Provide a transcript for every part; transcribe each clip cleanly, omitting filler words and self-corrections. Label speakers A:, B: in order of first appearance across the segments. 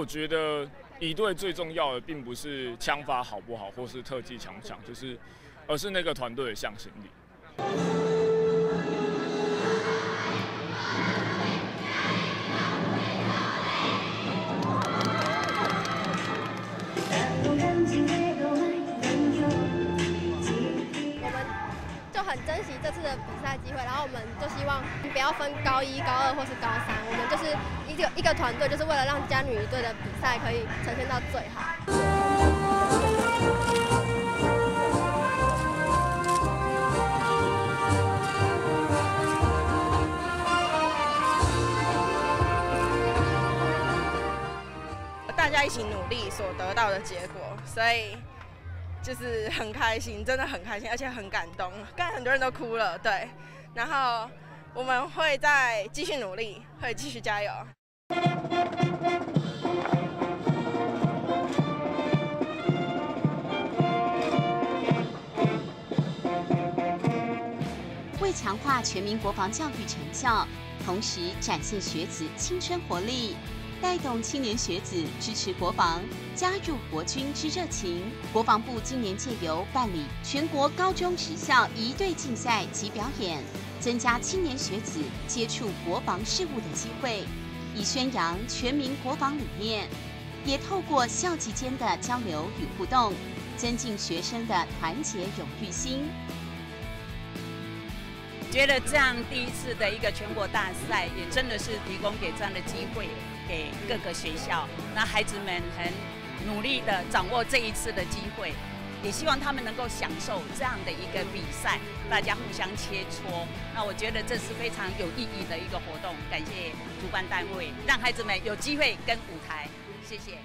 A: 我觉得仪队最重要的并不是枪法好不好，或是特技强不强，而是那个团队的向心力。
B: 很珍惜这次的比赛机会，然后我们就希望不要分高1、高2或是高3，我们就是一个团队，就是为了让嘉女一队的比赛可以呈现到最好。
C: 大家一起努力所得到的结果，所以。就是很开心，真的很开心，而且很感动。刚才很多人都哭了，对。然后我们会再继续努力，会继续加油。
D: 为强化全民国防教育成效，同时展现学子青春活力。带动青年学子支持国防、加入国军之热情。国防部今年借由办理全国高中职校仪队竞赛及表演，增加青年学子接触国防事务的机会，以宣扬全民国防理念，也透过校际间的交流与互动，增进学生的团结永育心。
E: 觉得这样第一次的一个全国大赛，也真的是提供给这样的机会给各个学校，那孩子们很努力的掌握这一次的机会，也希望他们能够享受这样的一个比赛，大家互相切磋。那我觉得这是非常有意义的一个活动，感谢主办单位，让孩子们有机会跟舞台，谢谢。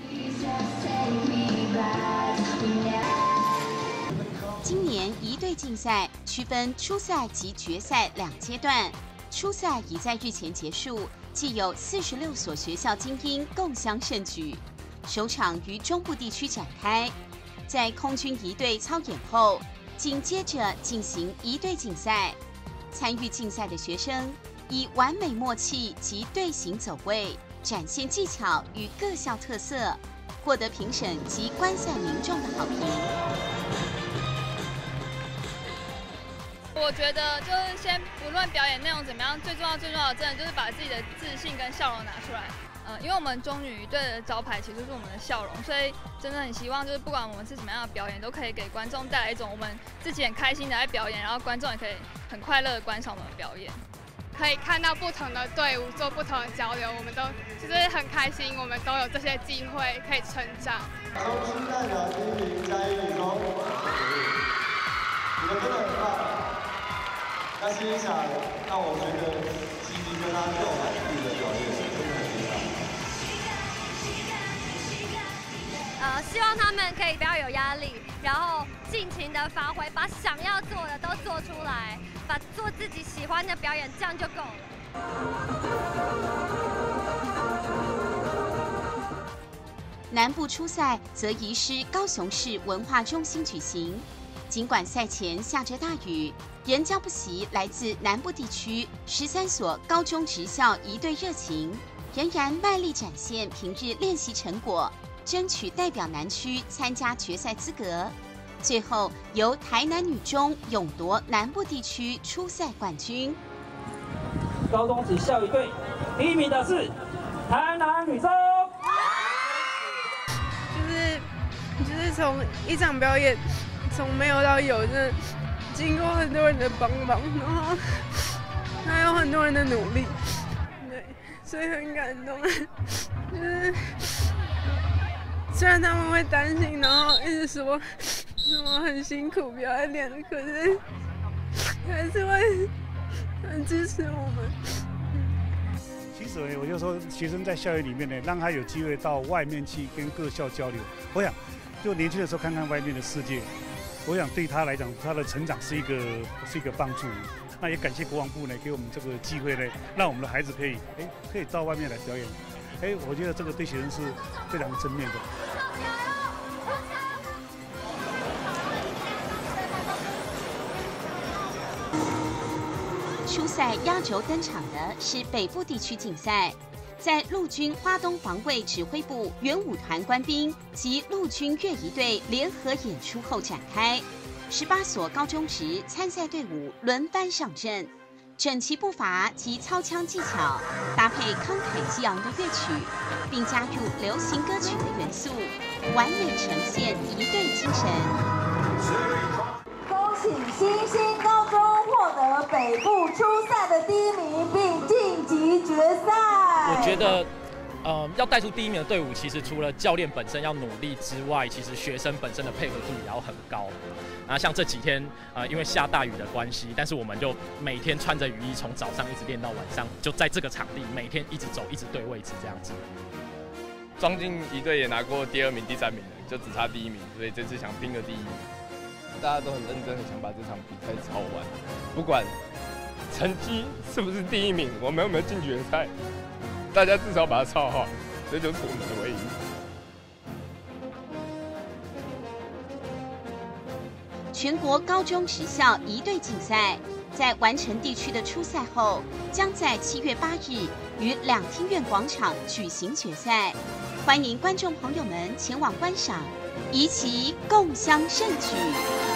D: 今年仪队竞赛区分初赛及决赛2阶段，初赛已在日前结束，既有46所学校精英共襄盛举。首场于中部地区展开，在空军仪队操演后，紧接着进行仪队竞赛。参与竞赛的学生以完美默契及队形走位，展现技巧与各校特色，获得评审及观赛民众的好评。
F: 我觉得就是先不论表演内容怎么样，最重要的真的就是把自己的自信跟笑容拿出来。因为我们中女队的招牌其实是我们的笑容，所以真的很希望就是不管我们是什么样的表演，都可以给观众带来一种我们自己很开心的在表演，然后观众也可以很快乐的观赏我们的表演。
G: 可以看到不同的队伍做不同的交流，我们都就是很开心，我们都有这些机会可以成长。
H: 中心代表第1名嘉义理工，你们真的很棒。那欣赏让我觉得积极跟他购买力的表演真的很厉
B: 害。希望他们可以不要有压力，然后尽情的发挥，把想要做的都做出来，把做自己喜欢的表演，这样就够了。
D: 南部初赛则移师高雄市文化中心举行。尽管赛前下着大雨，仍将不惜来自南部地区13所高中职校仪队热情，仍然卖力展现平日练习成果，争取代表南区参加决赛资格。最后由台南女中勇夺南部地区初赛冠军。
I: 高中职校仪队第1名的是台南女中。
G: 就是从一场表演。从没有到有，真的经过很多人的帮忙，然后还有很多人的努力，对，所以很感动。就是虽然他们会担心，然后一直说什么很辛苦，不要再练了，可是还是会很支持我们。
J: 其实我就说，学生在校园里面呢，让他有机会到外面去跟各校交流。我想，就年轻的时候看看外面的世界。我想对他来讲，他的成长是一个帮助。那也感谢国防部呢，给我们这个机会呢，让我们的孩子可以到外面来表演。我觉得这个对学生是非常正面的。
D: 初赛压轴登场的是北部地区竞赛， 在陆军花东防卫指挥部原武团官兵及陆军乐仪队联合演出后展开。18所高中职参赛队伍轮番上阵，整齐步伐及操枪技巧，搭配慷慨激昂的乐曲，并加入流行歌曲的元素，完美呈现一队精神。
K: 恭喜新兴高中获得北部初赛的第1名，并晋级决赛。
L: 我觉得，要带出第1名的队伍，其实除了教练本身要努力之外，其实学生本身的配合度也要很高。然后像这几天，因为下大雨的关系，但是我们就每天穿着雨衣，从早上一直练到晚上，就在这个场地每天一直走，一直对位置这样子。
A: 庄敬一队也拿过第2名、第3名，就只差第1名，所以这次想拼个第1名。大家都很认真的想把这场比赛操完，不管成绩是不是第1名，我们有没有进决赛，大家至少把它操好，这就是我们的唯一。
D: 全国高中职校1队竞赛，在完成地区的初赛后，将在7月8日于两厅院广场举行决赛。欢迎观众朋友们前往观赏，一起共襄盛举。